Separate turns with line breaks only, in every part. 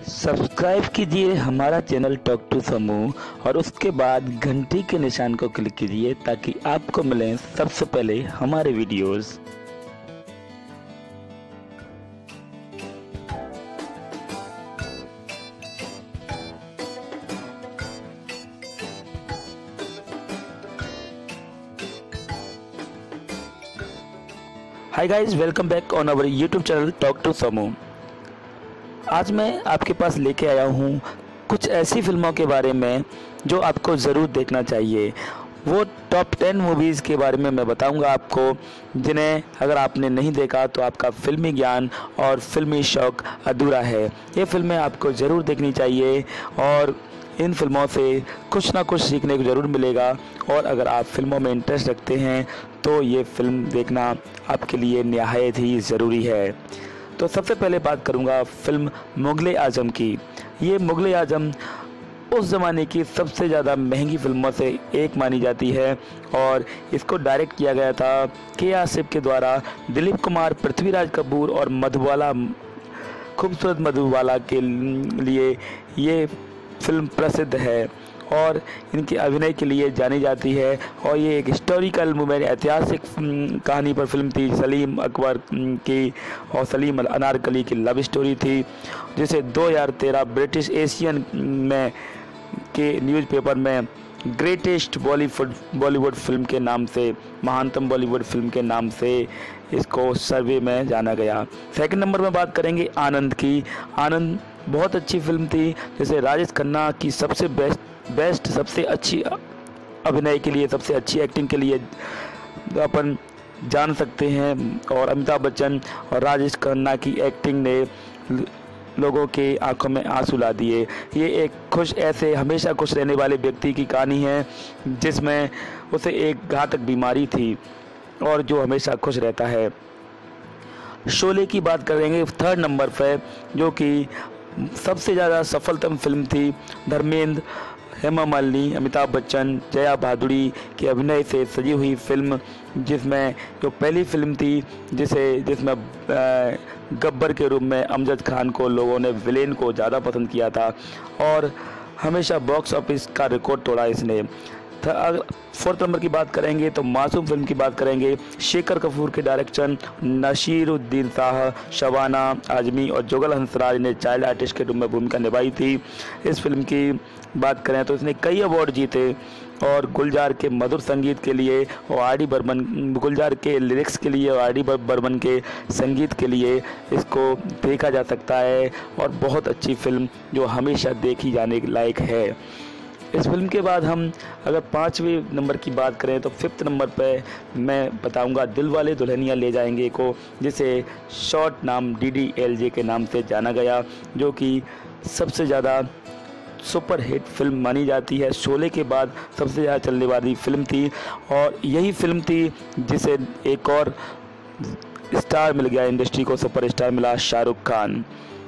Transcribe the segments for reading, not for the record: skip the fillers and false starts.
Subscribe कीजिए हमारा channel talk to समूह और उसके बाद घंटी के निशान को क्लिक कीजिए ताकि आपको मिलें सबसे पहले हमारे videos. Hi guys, welcome back on our YouTube channel talk to Samuh. आज मैं आपके पास लेके आया हूँ कुछ ऐसी फिल्मों के बारे में जो आपको ज़रूर देखना चाहिए। वो टॉप 10 मूवीज़ के बारे में मैं बताऊंगा आपको, जिन्हें अगर आपने नहीं देखा तो आपका फिल्मी ज्ञान और फिल्मी शौक़ अधूरा है। ये फिल्में आपको ज़रूर देखनी चाहिए और इन फिल्मों से कुछ ना कुछ सीखने को ज़रूर मिलेगा। और अगर आप फिल्मों में इंटरेस्ट रखते हैं तो ये फिल्म देखना आपके लिए निहायत ही ज़रूरी है। तो सबसे पहले बात करूंगा फिल्म मुग़ल आज़म की। ये मुग़ल आज़म उस ज़माने की सबसे ज़्यादा महंगी फिल्मों से एक मानी जाती है और इसको डायरेक्ट किया गया था के आसिफ के द्वारा। दिलीप कुमार, पृथ्वीराज कपूर और मधुबाला, खूबसूरत मधुबाला के लिए ये फिल्म प्रसिद्ध है और इनके अभिनय के लिए जानी जाती है। और ये एक हिस्टोरिकल मूवमेंट, ऐतिहासिक कहानी पर फिल्म थी। सलीम अकबर की और सलीम अनारकली की लव स्टोरी थी, जिसे 2013 ब्रिटिश एशियन में के न्यूज़पेपर में ग्रेटेस्ट बॉलीवुड फिल्म के नाम से, महानतम बॉलीवुड फिल्म के नाम से इसको सर्वे में जाना गया। सेकंड नंबर में बात करेंगे आनंद की। आनंद बहुत अच्छी फिल्म थी, जैसे राजेश खन्ना की सबसे बेस्ट सबसे अच्छी अभिनय के लिए, सबसे अच्छी एक्टिंग के लिए अपन जान सकते हैं। और अमिताभ बच्चन और राजेश खन्ना की एक्टिंग ने लोगों के आंखों में आंसू ला दिए। ये एक हमेशा खुश रहने वाले व्यक्ति की कहानी है, जिसमें उसे एक घातक बीमारी थी और जो हमेशा खुश रहता है। शोले की बात करेंगे थर्ड नंबर पर, जो कि सबसे ज़्यादा सफलतम फिल्म थी। धर्मेंद्र, हेमा मालिनी, अमिताभ बच्चन, जया भादुड़ी के अभिनय से सजी हुई फिल्म, जिसमें जो पहली फिल्म थी जिसमें गब्बर के रूप में अमजद खान को लोगों ने विलेन को ज़्यादा पसंद किया था और हमेशा बॉक्स ऑफिस का रिकॉर्ड तोड़ा इसने। अगर फोर्थ नंबर की बात करेंगे तो मासूम फिल्म की बात करेंगे। शेखर कपूर के डायरेक्शन, नसीरुद्दीन शाह, शबाना आजमी और जुगल हंसराज ने चाइल्ड आर्टिस्ट के रूप में भूमिका निभाई थी। इस फिल्म की बात करें तो इसने कई अवार्ड जीते और गुलजार के मधुर संगीत के लिए और गुलजार के लिरिक्स के लिए और RD बर्मन के संगीत के लिए इसको देखा जा सकता है और बहुत अच्छी फिल्म जो हमेशा देखी जाने लायक है। इस फिल्म के बाद हम अगर 5वें नंबर की बात करें तो फिफ्थ नंबर पे मैं बताऊंगा दिलवाले दुल्हनिया ले जाएंगे को, जिसे शॉर्ट नाम DDLJ के नाम से जाना गया, जो कि सबसे ज़्यादा सुपर हिट फिल्म मानी जाती है। शोले के बाद सबसे ज़्यादा चलने वाली फिल्म थी और यही फिल्म थी जिसे एक और स्टार मिल गया, इंडस्ट्री को सुपर स्टार मिला, शाहरुख खान।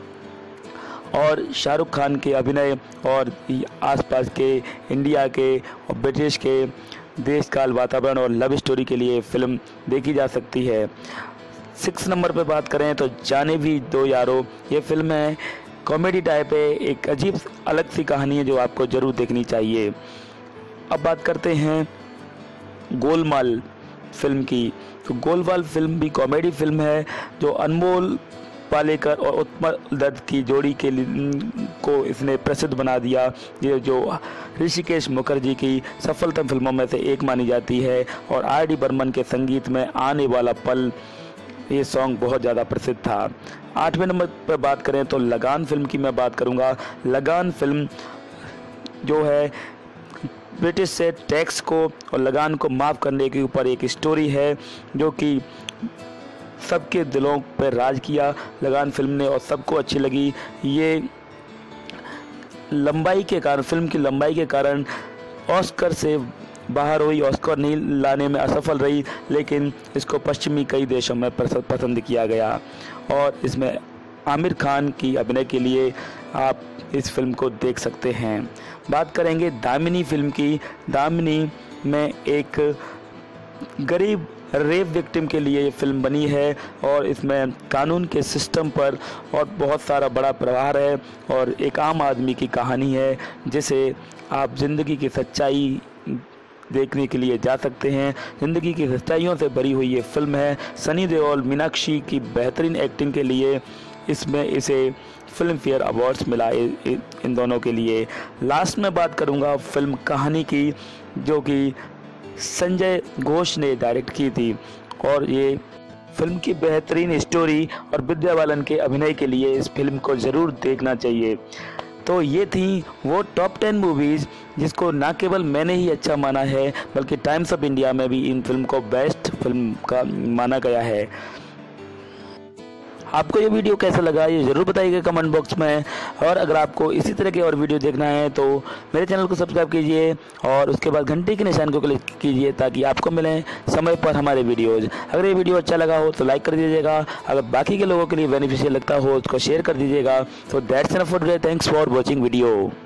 और शाहरुख खान के अभिनय और आसपास के इंडिया के और ब्रिटिश के देश काल, वातावरण और लव स्टोरी के लिए फिल्म देखी जा सकती है। 6 नंबर पे बात करें तो जाने भी दो यारो। ये फिल्म है, कॉमेडी टाइप है, एक अजीब अलग सी कहानी है जो आपको ज़रूर देखनी चाहिए। अब बात करते हैं गोलमाल फिल्म की। तो गोलमाल फिल्म भी कॉमेडी फिल्म है जो अनमोल पालेकर और उत्पल दत्त की जोड़ी को इसने प्रसिद्ध बना दिया। ये जो ऋषिकेश मुखर्जी की सफलतम फिल्मों में से एक मानी जाती है और RD बर्मन के संगीत में आने वाला पल, ये सॉन्ग बहुत ज़्यादा प्रसिद्ध था। 8वें नंबर पर बात करें तो लगान फिल्म की मैं बात करूँगा। लगान फिल्म जो है ब्रिटिश से टैक्स को और लगान को माफ़ करने के ऊपर एक स्टोरी है, जो कि सबके दिलों पर राज किया लगान फिल्म ने और सबको अच्छी लगी। ये लंबाई के कारण, फिल्म की लंबाई के कारण ऑस्कर से बाहर हुई, ऑस्कर नहीं लाने में असफल रही, लेकिन इसको पश्चिमी कई देशों में पसंद किया गया और इसमें आमिर खान की अभिनय के लिए आप इस फिल्म को देख सकते हैं। बात करेंगे दामिनी फिल्म की। दामिनी में एक गरीब रेप विक्टिम के लिए ये फिल्म बनी है और इसमें कानून के सिस्टम पर और बहुत सारा बड़ा प्रभाव है और एक आम आदमी की कहानी है जिसे आप ज़िंदगी की सच्चाई देखने के लिए जा सकते हैं। ज़िंदगी की सच्चाइयों से भरी हुई ये फिल्म है। सनी देओल मीनाक्षी की बेहतरीन एक्टिंग के लिए इसमें इसे फिल्म फेयर अवार्ड्स मिला इन दोनों के लिए। लास्ट में बात करूंगा फिल्म कहानी की, जो कि संजय घोष ने डायरेक्ट की थी और ये फिल्म की बेहतरीन स्टोरी और विद्या बालन के अभिनय के लिए इस फिल्म को ज़रूर देखना चाहिए। तो ये थी वो टॉप 10 मूवीज़ जिसको ना केवल मैंने ही अच्छा माना है बल्कि टाइम्स ऑफ इंडिया में भी इन फिल्म को बेस्ट फिल्म का माना गया है। आपको ये वीडियो कैसा लगा ये ज़रूर बताइएगा कमेंट बॉक्स में, और अगर आपको इसी तरह के और वीडियो देखना है तो मेरे चैनल को सब्सक्राइब कीजिए और उसके बाद घंटे के निशान को क्लिक कीजिए ताकि आपको मिलें समय पर हमारे वीडियोज़। अगर ये वीडियो अच्छा लगा हो तो लाइक कर दीजिएगा, अगर बाकी के लोगों के लिए बेनिफिशियल लगता हो उसको शेयर कर दीजिएगा। तो that's enough for today, thanks for watching video.